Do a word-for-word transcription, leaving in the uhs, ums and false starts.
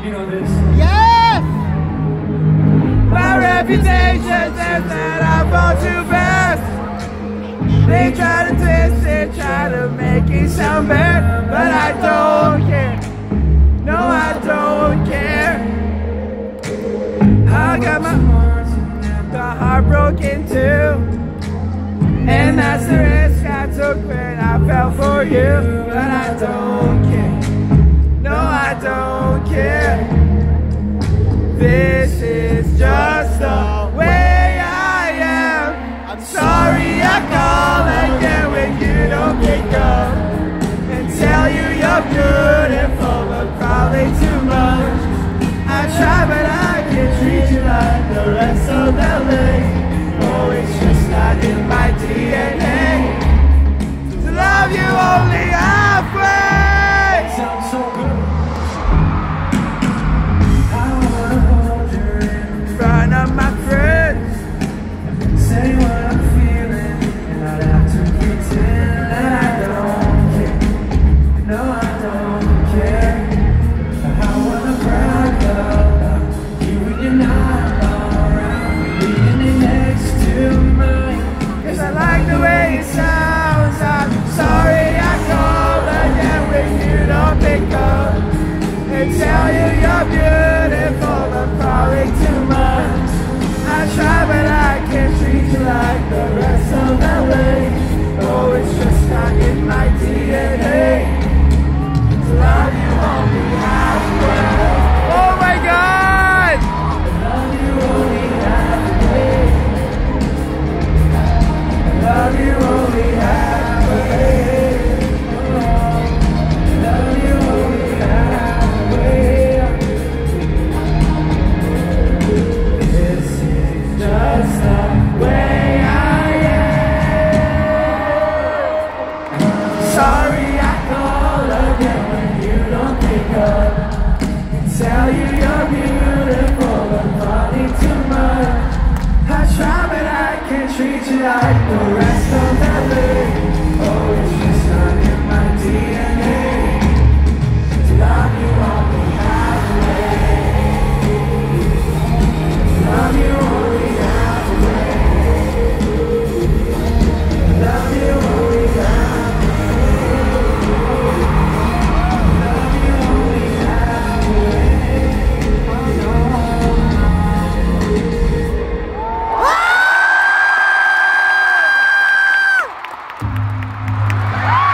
You know this. Yes! My reputation says that I fall too fast. They try to twist it, try to make it sound bad, but I don't care. No, I don't care. I got my the heart broken too, and that's the risk I took when I fell for you, but I don't care.